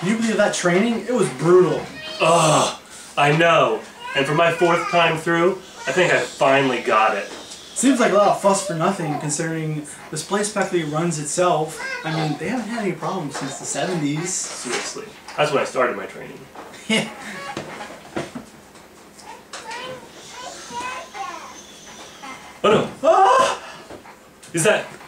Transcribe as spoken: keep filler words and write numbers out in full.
Can you believe that training? It was brutal. Ugh, I know. And for my fourth time through, I think I finally got it. Seems like a lot of fuss for nothing, considering this place practically runs itself. I mean, they haven't had any problems since the seventies. Seriously. That's when I started my training. Yeah. Oh no! Ah! Is that...